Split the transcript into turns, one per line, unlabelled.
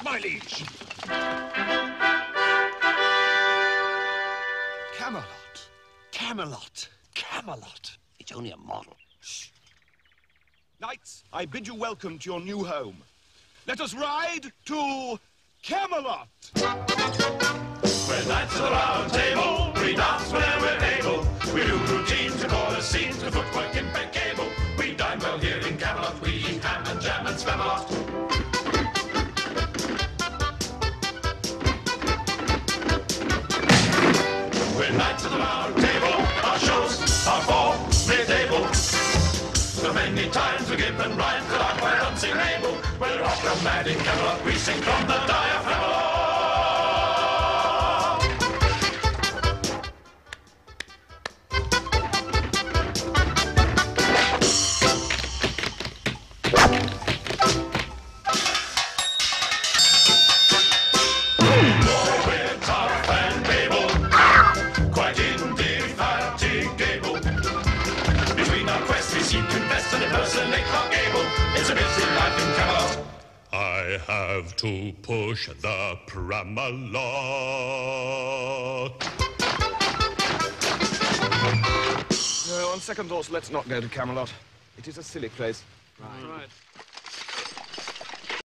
my liege. Camelot. Camelot. Camelot.
It's only a model.
Shh. Knights, I bid you welcome to your new home. Let us ride to Camelot.
We're knights of the round table. We dance whenever we're able. We do routines, we call us scenes, with footwork impeccable. We dine well here in Camelot. We eat ham and jam and spam a lot. We're knights of the round table. Our shows are for mid-table. So many times we give them rhymes that are quite unsingable. We're opera mad in Camelot. We sing from the diaphragm. It's a busy life in Camelot. I have to push the Camelot.
No, on second thoughts, let's not go to Camelot. It is a silly place.
Right.